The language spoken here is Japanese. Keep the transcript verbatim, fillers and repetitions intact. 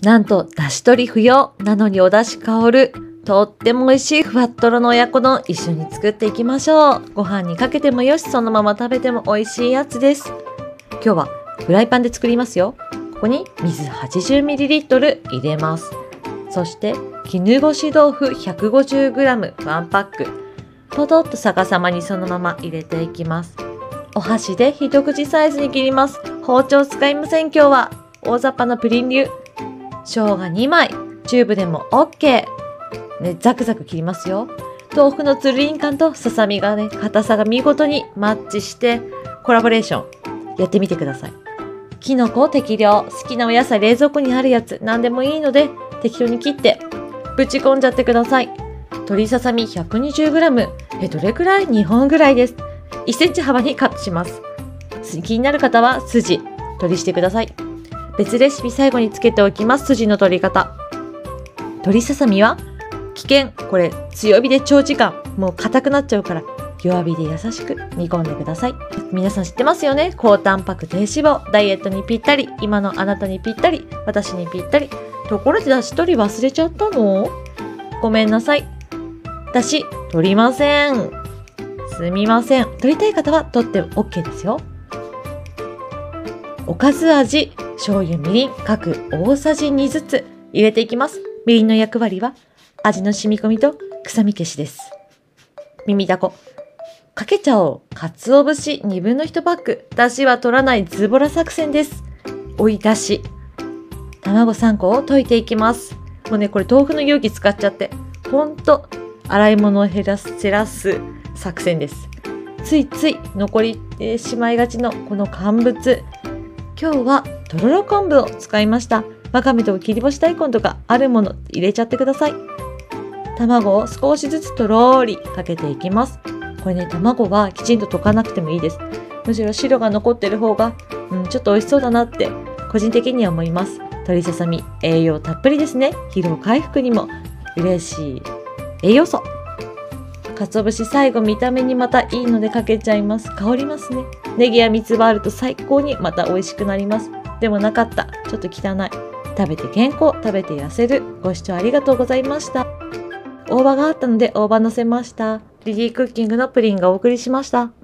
なんとだし取り不要なのにお出汁香るとっても美味しいふわっとろの親子丼一緒に作っていきましょう。ご飯にかけてもよし、そのまま食べても美味しいやつです。今日はフライパンで作りますよ。ここに水 はちじゅうミリリットル 入れます。そして絹ごし豆腐 ひゃくごじゅうグラム ワンパック。ポトッと逆さまにそのまま入れていきます。お箸で一口サイズに切ります。包丁使いません。今日は大雑把なプリン流。生姜にまい、チューブでも OK。ね、ザクザク切りますよ。豆腐のつるりん感とささみがね、硬さが見事にマッチしてコラボレーションやってみてください。きのこ適量、好きなお野菜冷蔵庫にあるやつ何でもいいので適当に切ってぶち込んじゃってください。鶏ささみ ひゃくにじゅうグラム、え、どれくらい ?に 本ぐらいです。いっセンチ幅にカットします。気になる方は筋取りしてください。別レシピ最後につけておきます。筋の取り方。鶏ささみは危険。これ強火で長時間もう硬くなっちゃうから弱火で優しく煮込んでください。皆さん知ってますよね。高タンパク低脂肪、ダイエットにぴったり、今のあなたにぴったり、私にぴったり。ところでだし取り忘れちゃったの？ごめんなさい。だし取りません。すみません。取りたい方は取って OK ですよ。おかず味、醤油みりん各大さじにずつ入れていきます。みりんの役割は味の染み込みと臭み消しです。耳だこかけちゃおう。かつお節にぶんのいちパック。だしは取らないズボラ作戦です。追いだし卵さんこを溶いていきます。もうね、これ豆腐の容器使っちゃってほんと洗い物を減らす減らす作戦です。ついつい残りてしまいがちのこの乾物。今日はとろろ昆布を使いました。わかめと切り干し大根とかあるもの入れちゃってください。卵を少しずつとろーりかけていきます。これね、卵はきちんと溶かなくてもいいです。むしろ白が残ってる方が、うん、ちょっと美味しそうだなって個人的には思います。鶏ささみ栄養たっぷりですね。疲労回復にも嬉しい栄養素。鰹節最後見た目にまたいいのでかけちゃいます。香りますね。ネギや三つ葉あると最高にまた美味しくなります。でもなかった。ちょっと汚い。食べて健康、食べて痩せる。ご視聴ありがとうございました。大葉があったので大葉乗せました。リリークッキングのプリンがお送りしました。